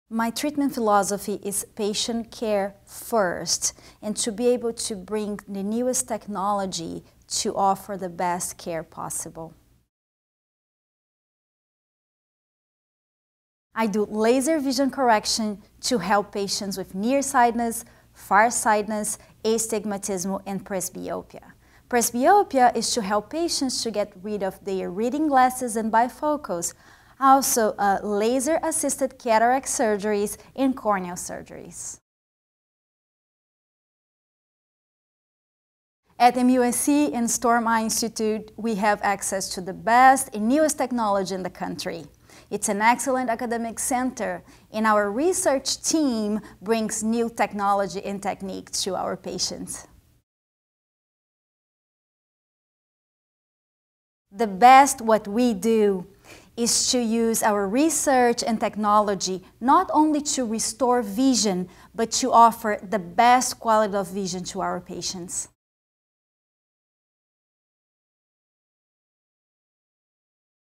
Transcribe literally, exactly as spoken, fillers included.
My treatment philosophy is patient care first, and to be able to bring the newest technology to offer the best care possible. I do laser vision correction to help patients with nearsightedness, farsightedness, astigmatism, and presbyopia. Presbyopia is to help patients to get rid of their reading glasses and bifocals, also uh, laser-assisted cataract surgeries and corneal surgeries. At M U S C and Storm Eye Institute, we have access to the best and newest technology in the country. It's an excellent academic center, and our research team brings new technology and technique to our patients. The best what we do is to use our research and technology not only to restore vision, but to offer the best quality of vision to our patients.